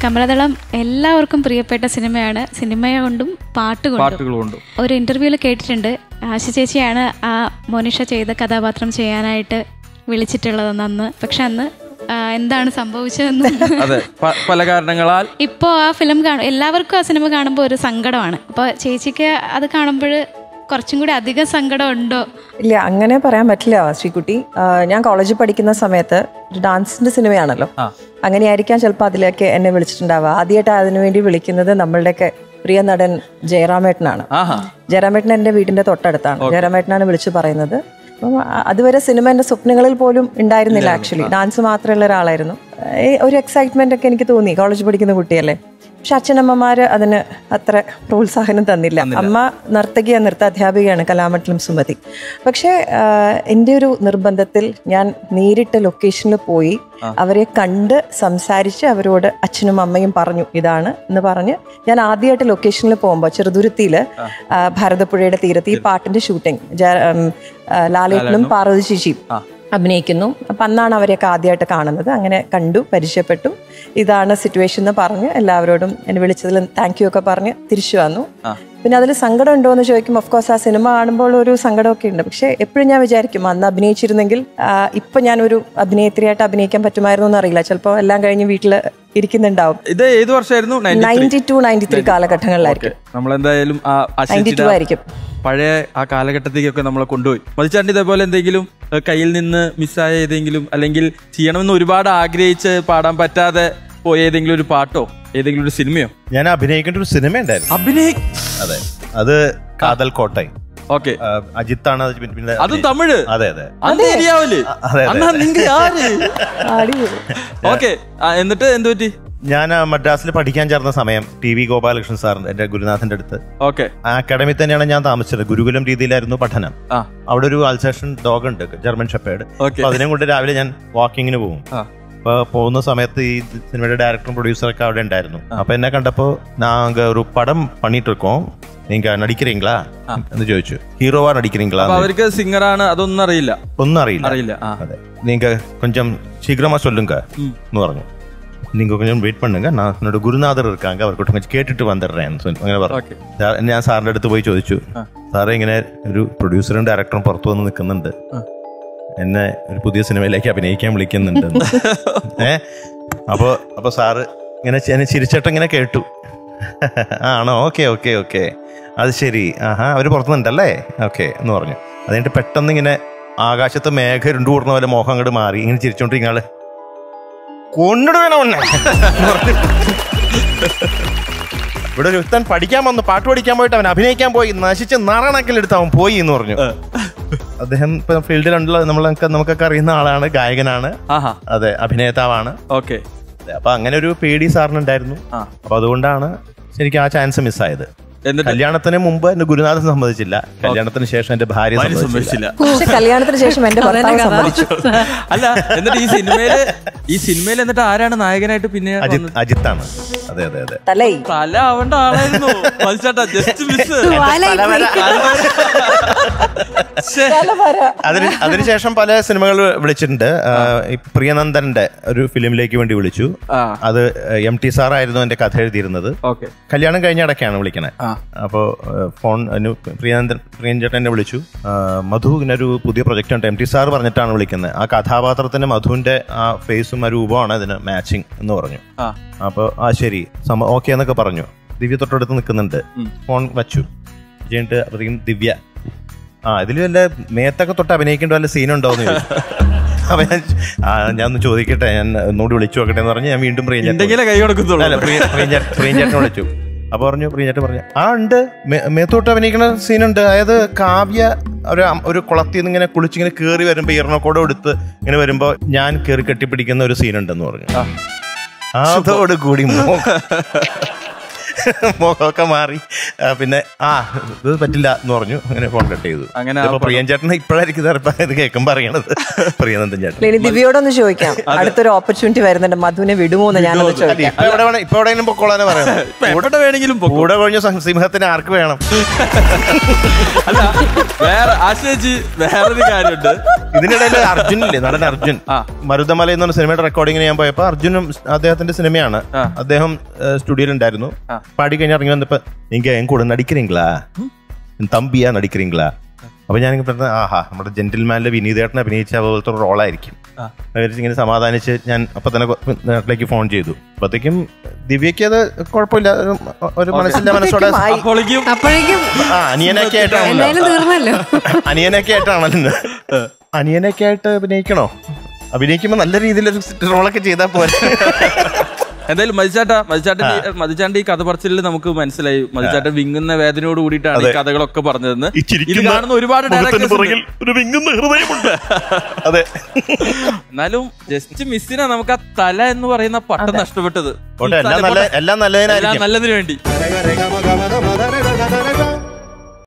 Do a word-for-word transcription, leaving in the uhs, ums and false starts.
കമലദളം എല്ലാവർക്കും പ്രിയപ്പെട്ട സിനിമയാണ്. സിനിമ കൊണ്ടും പാട്ട് കൊണ്ടും. ഒരു ഇന്റർവ്യൂവിൽ കേട്ടിട്ടുണ്ട്, ആശ ചേച്ചിയാണ് ആ മോനിഷ ചെയ്ത കഥാപാത്രം ചെയ്യാനായിട്ട് വിളിച്ചിട്ടുള്ളതെന്ന് അന്ന്. പക്ഷെ അന്ന് എന്താണ് സംഭവിച്ചതെന്നും പല കാരണങ്ങളാൽ ഇപ്പോൾ ആ ഫിലിം കാണും എല്ലാവർക്കും ആ സിനിമ കാണുമ്പോൾ ഒരു സങ്കടമാണ്. അപ്പോൾ ചേച്ചിക്ക് അത് കാണുമ്പോൾ കുറച്ചും കൂടി അധികം സങ്കടം ഉണ്ടോ? ഇല്ല, അങ്ങനെ പറയാൻ പറ്റില്ല ശ്രീകുട്ടി. ഞാൻ കോളേജിൽ പഠിക്കുന്ന സമയത്ത് ഒരു ഡാൻസിന്റെ സിനിമയാണല്ലോ, അങ്ങനെയായിരിക്കാം ചിലപ്പോൾ അതിലേക്ക് എന്നെ വിളിച്ചിട്ടുണ്ടാവുക. ആദ്യമായിട്ട് അതിനുവേണ്ടി വിളിക്കുന്നത് നമ്മളുടെയൊക്കെ പ്രിയ നടൻ ജയറാമേട്ടനാണ്. ജയറാമേട്ടൻ എൻ്റെ വീടിന്റെ തൊട്ടടുത്താണ്. ജയറാമേട്ടനാണ് വിളിച്ചു പറയുന്നത്. അപ്പം അതുവരെ സിനിമ എൻ്റെ സ്വപ്നങ്ങളിൽ പോലും ഉണ്ടായിരുന്നില്ല. ആക്ച്വലി ഡാൻസ് മാത്രമുള്ള ഒരാളായിരുന്നു. ഒരു എക്സൈറ്റ്മെന്റ് ഒക്കെ എനിക്ക് തോന്നി, കോളേജ് പഠിക്കുന്ന കുട്ടിയല്ലേ. പക്ഷെ അച്ഛനമ്മമാര് അതിന് അത്ര പ്രോത്സാഹനം തന്നില്ല. അമ്മ നർത്തകിയ നൃത്താധ്യാപികയാണ്, കലാമണ്ഡലം സുമതി. പക്ഷെ എൻ്റെ ഒരു നിർബന്ധത്തിൽ ഞാൻ നേരിട്ട് ലൊക്കേഷനിൽ പോയി അവരെ കണ്ട് സംസാരിച്ച് അവരോട് അച്ഛനും അമ്മയും പറഞ്ഞു ഇതാണ് എന്ന് പറഞ്ഞ് ഞാൻ ആദ്യമായിട്ട് ലൊക്കേഷനിൽ പോകുമ്പോൾ ചെറുതുരുത്തിയിൽ ഭാരതപ്പുഴയുടെ തീരത്ത് ഈ പാട്ടിന്റെ ഷൂട്ടിങ് ലാലേട്ടനും പാർവതി ചേച്ചിയും അഭിനയിക്കുന്നു. അപ്പം അന്നാണ് അവരെയൊക്കെ ആദ്യമായിട്ട് കാണുന്നത്. അങ്ങനെ കണ്ടു, പരിചയപ്പെട്ടു, ഇതാണ് സിറ്റുവേഷൻ എന്ന് പറഞ്ഞ് എല്ലാവരോടും എന്നെ വിളിച്ചതിൽ താങ്ക് യു ഒക്കെ പറഞ്ഞ് തിരിച്ചു വന്നു. പിന്നെ അതിൽ സങ്കടം ഉണ്ടോ എന്ന് ചോദിക്കും. ഓഫ് കോഴ്സ് ആ സിനിമ കാണുമ്പോൾ ഒരു സങ്കടമൊക്കെ ഉണ്ട്. പക്ഷെ എപ്പോഴും ഞാൻ വിചാരിക്കും അന്ന് അഭിനയിച്ചിരുന്നെങ്കിൽ ഇപ്പൊ ഞാനൊരു അഭിനേത്രിയായിട്ട് അഭിനയിക്കാൻ പറ്റുമായിരുന്നു എന്നറിയില്ല. ചിലപ്പോൾ എല്ലാം കഴിഞ്ഞ് വീട്ടിൽ ഇരിക്കുന്നുണ്ടാവും. ഇത് ഏത് വർഷമായിരുന്നു? നയൻറ്റി ടു നയൻറ്റി ത്രീ കാലഘട്ടങ്ങളിലായിരിക്കും. നമ്മളെന്തായാലും നയൻറ്റി ടു ആയിരിക്കും. പഴയ ആ കാലഘട്ടത്തേക്കൊക്കെ നമ്മളെ കൊണ്ടുപോയി. മതിച്ചാണ്ട് ഇതേപോലെ എന്തെങ്കിലും കയ്യിൽ നിന്ന് മിസ്സായ ഏതെങ്കിലും, അല്ലെങ്കിൽ ചെയ്യണമെന്ന് ഒരുപാട് ആഗ്രഹിച്ച് പാടാൻ പറ്റാതെ പോയ ഏതെങ്കിലും ഒരു പാട്ടോ ഏതെങ്കിലും ഒരു സിനിമയോ? ഞാൻ അഭിനയിക്കേണ്ട ഒരു സിനിമ ഉണ്ടായിരുന്നു. അഭിനയ അതെ, അത് കാതൽ കോട്ടൈ. ഓക്കെ, അജിത്താണ് അതും തമിഴ്. അതെ അതെ ഓക്കെ. എന്നിട്ട് എന്ത് പറ്റി? ഞാൻ മദ്രാസിൽ പഠിക്കാൻ ചേർന്ന സമയം ടി വി ഗോപാലകൃഷ്ണൻ സാറിന്റെ എന്റെ ഗുരുനാഥന്റെ അടുത്ത് ഓക്കെ ആ അക്കാഡമി തന്നെയാണ് ഞാൻ താമസിച്ചത്. ഗുരുകുലം രീതിയിലായിരുന്നു പഠനം. അവിടെ ഒരു അൽസേഷൻ ഡോഗ് ഉണ്ട്, ജർമ്മൻ ഷെപ്പേർഡ്. അപ്പൊ അതിനെ കൊണ്ട് രാവിലെ ഞാൻ വാക്കിങ്ങിന് പോകും. അപ്പൊ പോകുന്ന സമയത്ത് ഈ സിനിമയുടെ ഡയറക്ടറും പ്രൊഡ്യൂസറൊക്കെ അവിടെ ഉണ്ടായിരുന്നു. അപ്പൊ എന്നെ കണ്ടപ്പോ നാങ്ക ഒരു പടം പണിട്ട് இருக்கோம், நீங்க நடிக்கிறீங்களா എന്ന് ചോദിച്ചു. ഹീറോവാ നടിக்கிறீங்களா? അവർക്ക് സിംഗറാണ്, അതൊന്നും അറിയില്ല. ഒന്നും അറിയില്ല അറിയില്ല അതെ. நீங்க கொஞ்சம் சீக்கிரமா சொல்லுங்க എന്ന് പറഞ്ഞു. நீங்க கொஞ்சம் வெயிட் பண்ணுங்க, நான் என்னோட குருநாதர் இருக்காங்க, அவர்கிட்ட கொஞ்சம் கேட்டுட்டு வந்துடுறேன் അങ്ങനെ പറഞ്ഞു. ഞാൻ സാറിന്റെ അടുത്ത് പോയി ചോദിച്ചു, സാറേ ഇങ്ങനെ ഒരു പ്രൊഡ്യൂസറും ഡയറക്ടറും പുറത്തു വന്ന് നിൽക്കുന്നുണ്ട്, എന്നെ ഒരു പുതിയ സിനിമയിലേക്ക് അഭിനയിക്കാൻ വിളിക്കുന്നുണ്ട്. ഏഹ് അപ്പൊ അപ്പൊ സാറ് ഇങ്ങനെ എന്നെ ചിരിച്ചിട്ട് ഇങ്ങനെ കേട്ടു. ആണോ, ഓക്കെ ഓക്കെ ഓക്കെ അത് ശരി, ആഹാ അവര് പുറത്തുനിന്നുണ്ടല്ലേ, ഓക്കെ എന്ന് പറഞ്ഞു. അതുകഴിഞ്ഞിട്ട് പെട്ടെന്ന് ഇങ്ങനെ ആകാശത്ത് മേഘ ഇരുണ്ടു കൂടുന്ന പോലെ മോഹം അങ്ങോട്ട് മാറി ഇങ്ങനെ ചിരിച്ചോണ്ടിരിക്കാള് കൊണ്ടിട്ട് വേണം ഒന്നെ ഇവിടെ ഒരു ഒരുത്തൻ പഠിക്കാൻ വന്നു, പാട്ട് പഠിക്കാൻ പോയിട്ട് അവൻ അഭിനയിക്കാൻ പോയി, നശിച്ച് നാറാണക്കിലെടുത്ത് അവൻ പോയി എന്ന് പറഞ്ഞു. അദ്ദേഹം ഇപ്പൊ ഫീൽഡിലുള്ള നമ്മളൊക്കെ നമുക്കൊക്കെ അറിയുന്ന ആളാണ്, ഗായകനാണ്, അതെ അഭിനേതാവാണ്. ഓക്കെ. അപ്പൊ അങ്ങനെ ഒരു പേടി സാറിനുണ്ടായിരുന്നു. അപ്പൊ അതുകൊണ്ടാണ് ശരിക്കും ആ ചാൻസ് മിസ്സായത്. കല്യാണത്തിന് മുമ്പ് എന്റെ ഗുരുനാഥൻ സമ്മതിച്ചില്ല, കല്യാണത്തിന് ശേഷം എന്റെ ഭാര്യ സമ്മതിച്ചില്ല, കല്യാണത്തിന് ശേഷം എന്റെ ഭർത്താവ് സമ്മതിച്ചു. അല്ല, എന്നിട്ട് ഈ സിനിമയില് ഈ സിനിമയിൽ എന്നിട്ട് ആരാണ് നായകനായിട്ട്? പിന്നെ അജിത് അജിത്താണ്. അതെ അതെ അതെ തല ആവേണ്ട ആളായിരുന്നു. Just miss. അതിന് അതിനുശേഷം പല സിനിമകൾ വിളിച്ചിട്ടുണ്ട്. പ്രിയനന്ദന്റെ ഒരു ഫിലിമിലേക്ക് വേണ്ടി വിളിച്ചു. അത് എം ടി സാർ ആയിരുന്നു എന്റെ കഥ എഴുതിയിരുന്നത്. കല്യാണം കഴിഞ്ഞ ഇടയ്ക്കാണ് വിളിക്കണേ. അപ്പോ ഫോൺ പ്രിയനന്ദൻ പ്രിയൻ ചേട്ടൻ എന്നെ വിളിച്ചു. മധു ഇങ്ങനൊരു പുതിയ പ്രൊജക്ട് ഉണ്ട്, എം ടി സാർ പറഞ്ഞിട്ടാണ് വിളിക്കുന്നത്, ആ കഥാപാത്രത്തിന്റെ മധുവിന്റെ ആ ഫേസും ആ രൂപമാണ് അതിന് മാച്ചിങ് എന്ന് പറഞ്ഞു. അപ്പൊ ആ ശരി ഓക്കെ എന്നൊക്കെ പറഞ്ഞു. ദിവ്യ തൊട്ടടുത്ത് നിൽക്കുന്നുണ്ട്, ഫോൺ വച്ചു കഴിഞ്ഞിട്ട് പറയും, ദിവ്യ ആ ഇതിൽ വല്ല മേത്തൊക്കെ തൊട്ട് അഭിനയിക്കേണ്ട വല്ല സീനുണ്ടോന്ന് ചോദിച്ചു. അപ്പൊ ഞാൻ ഞാൻ ഒന്ന് ചോദിക്കട്ടെ, ഞാൻ ഒന്നുകൂടി വിളിച്ചു നോക്കട്ടെ എന്ന് പറഞ്ഞ് ഞാൻ വീണ്ടും പ്രിയൻ പ്രിയൻ ചേട്ടനെ വിളിച്ചു. അപ്പൊ പറഞ്ഞു പ്രിയചേട്ടൻ പറഞ്ഞു, ആ ഉണ്ട്, മേത്തോട്ട് അഭിനയിക്കുന്ന സീനുണ്ട്. അതായത് കാവ്യ ഒരു ഒരു കുളത്തിൽ നിന്ന് ഇങ്ങനെ കുളിച്ചിങ്ങനെ കയറി വരുമ്പോ ഈർണക്കോടെ എടുത്ത് ഇങ്ങനെ വരുമ്പോ ഞാൻ കയറി കെട്ടിപ്പിടിക്കുന്ന ഒരു സീനുണ്ടെന്ന് പറഞ്ഞു. അതോട് കൂടി മുഖമൊക്കെ മാറി പിന്നെ ആ ഇത് പറ്റില്ല എന്ന് പറഞ്ഞു. അങ്ങനെ ഫോൺ കട്ട് ചെയ്തു. അങ്ങനെ പ്രിയൻ ചേട്ടൻ ഇപ്പോഴായിരിക്കും ഇത് കേൾക്കുമ്പോ അറിയണത്. പ്രിയനന്ദൻ ചേട്ടൻ ഇനി ദിവ്യോടൊന്ന് ചോദിക്കാം, അടുത്തൊരു ഓപ്പർച്യൂണിറ്റി വരുന്നുണ്ട്, മധുവിനെ വിടുമോന്ന് ഞാനത് ചോദിക്കാം. ഇപ്പൊ എവിടെ വേണമെങ്കിലും പൊക്കോളാനെ പറയുന്നത്. വേണമെങ്കിലും കൂടെ കഴിഞ്ഞ സിംഹത്തിന് ആർക്ക് വേണം? അല്ല വേറെ ആശേച്ചി വേറൊരു കാര്യമുണ്ട്. ഇതിനിടയിൽ അർജുനില്ലേ, നടൻ അർജുൻ, മരുതമല എന്ന് പറഞ്ഞ സിനിമയുടെ റെക്കോർഡിങ്ങിന് ഞാൻ പോയപ്പോ അർജുനും അദ്ദേഹത്തിന്റെ സിനിമയാണ്. അദ്ദേഹം സ്റ്റുഡിയോയിൽ ഉണ്ടായിരുന്നു. പാടി കഴിഞ്ഞ് ഇറങ്ങി വന്നപ്പോ നീങ്ക എൻ കൂടെ നടിக்கிறீங்களா, തമ്പിയാ നടിக்கிறீங்களா? അപ്പൊ ഞാൻ പറഞ്ഞത് ആഹാ നമ്മുടെ ജെന്റിൽമാനിലെ വിനീതേട്ടനെ അഭിനയിച്ച അതുപോലത്തെ ഒരു റോളായിരിക്കും. ഇങ്ങനെ സമാധാനിച്ച് ഞാൻ അപ്പൊ തന്നെ നാട്ടിലേക്ക് ഫോൺ ചെയ്തു. അപ്പത്തേക്കും ദിവ്യക്ക് അത് കുഴപ്പമില്ല, ഒരു മനസ്സിന്റെ മനസ്സോടെ ആ അനിയനൊക്കെ ആയിട്ടാണല്ലോ അനിയനൊക്കെ ആയിട്ടാണല്ലോ അനിയനൊക്കെ ആയിട്ട് അഭിനയിക്കണോ? അഭിനയിക്കുമ്പോ നല്ല രീതിയിലൊരു റോളൊക്കെ ചെയ്താൽ പോലെ. എന്തായാലും മതിച്ചാട്ട മതിച്ചാട്ടന്റെ മതിച്ചാന്റെ ഈ കഥ പറച്ചിലിൽ നമുക്ക് മനസ്സിലായി മതിച്ചാട്ടൻ വിങ്ങുന്ന വേദനയോട് കൂടിയിട്ടാണ് ഈ കഥകളൊക്കെ പറഞ്ഞതെന്ന്. ഇത് കാണുന്ന ഒരുപാട് അതെ. എന്നാലും ജസ്റ്റ് മിസ്സിനാ നമുക്ക് ആ തല എന്ന് പറയുന്ന പട്ടം നഷ്ടപ്പെട്ടത്. എല്ലാം നല്ലതിനായിരിക്കും, നല്ലതിനു വേണ്ടി.